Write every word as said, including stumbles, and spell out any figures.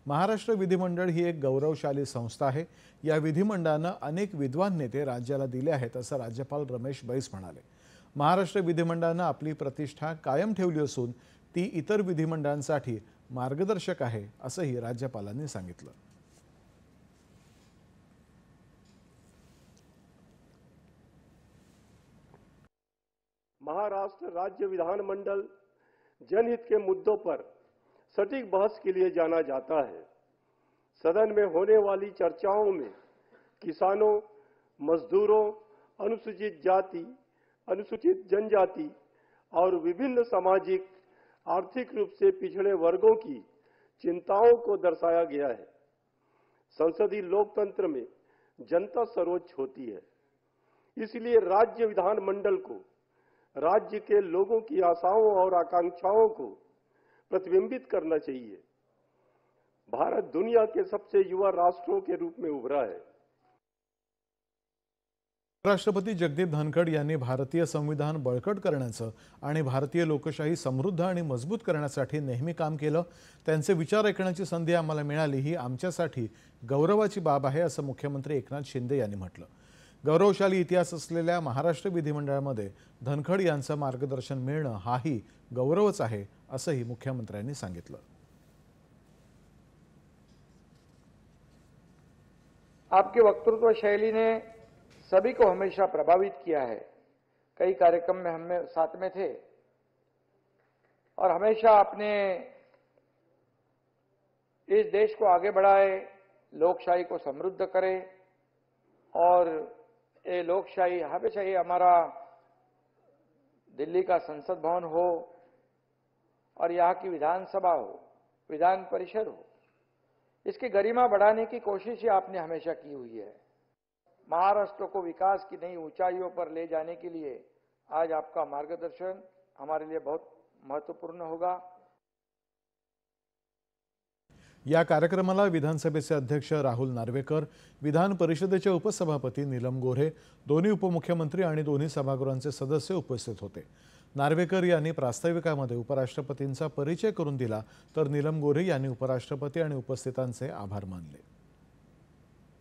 महाराष्ट्र विधिमंडळ ही एक गौरवशाली संस्था आहे। या विधिमंडळाने अनेक विद्वान नेते राज्याला दिले आहेत असं राज्यपाल रमेश बैस म्हणाले। महाराष्ट्र विधिमंडळाने आपली प्रतिष्ठा कायम ठेवली असून ती इतर विधिमंडळांसाठी मार्गदर्शक आहे असंही राज्यपालांनी सांगितलं। महाराष्ट्र राज्य विधानमंडल जनहित के मुद्दों पर सटीक बहस के लिए जाना जाता है। सदन में होने वाली चर्चाओं में किसानों, मजदूरों, अनुसूचित जाति, अनुसूचित जनजाति और विभिन्न सामाजिक आर्थिक रूप से पिछड़े वर्गों की चिंताओं को दर्शाया गया है। संसदीय लोकतंत्र में जनता सर्वोच्च होती है, इसलिए राज्य विधानमंडल को राज्य के लोगों की आशाओं और आकांक्षाओं को प्रतिबिंबित करना चाहिए। भारत दुनिया के सबसे युवा राष्ट्रों के रूप में उभरा है। राष्ट्रपती जगदीप धनखड यांनी भारतीय संविधान बळकट करण्याचं आणि भारतीय लोकशाही समृद्ध आणि मजबूत करण्यासाठी नेहमी काम केलं। त्यांचे विचार ऐकण्याची संधी आम्हाला मिळाली ही आमच्यासाठी गौरवाची बाब आहे असं मुख्यमंत्री एकनाथ शिंदे यांनी म्हटलं। गौरवशाली इतिहास असलेल्या महाराष्ट्र विधिमंडळामध्ये धनखड यांचं मार्गदर्शन मिळणं हाही गौरवच आहे असंही मुख्यमंत्र्यांनी सांगितलं। आपके वक्तृत्व शैली ने सभी को हमेशा प्रभावित किया है। कई कार्यक्रम में हम साथ में थे और हमेशा आपने इस देश को आगे बढ़ाए, लोकशाही को समृद्ध करे और ये लोकशाही हमेशा ये हमारा दिल्ली का संसद भवन हो और यहाँ की विधानसभा हो, विधान परिषद हो, इसकी गरिमा बढ़ाने की कोशिश ही आपने हमेशा की हुई है। महाराष्ट्र को विकास की नई ऊंचाइयों पर ले जाने के लिए आज आपका मार्गदर्शन हमारे लिए बहुत महत्वपूर्ण होगा। या कार्यक्रमाला विधानसभेचे अध्यक्ष राहुल नार्वेकर, विधान परिषदेचे उपसभापती नीलम गोऱ्हे, दोन्ही उपमुख्यमंत्री आणि दोन्ही सभागृहांचे सदस्य उपस्थित होते। नार्वेकर यांनी प्रास्ताविकामध्ये उपराष्ट्रपतींचा परिचय करून दिला तर नीलम गोऱ्हे यांनी उपराष्ट्रपती आणि उपस्थितांचे आभार मानले।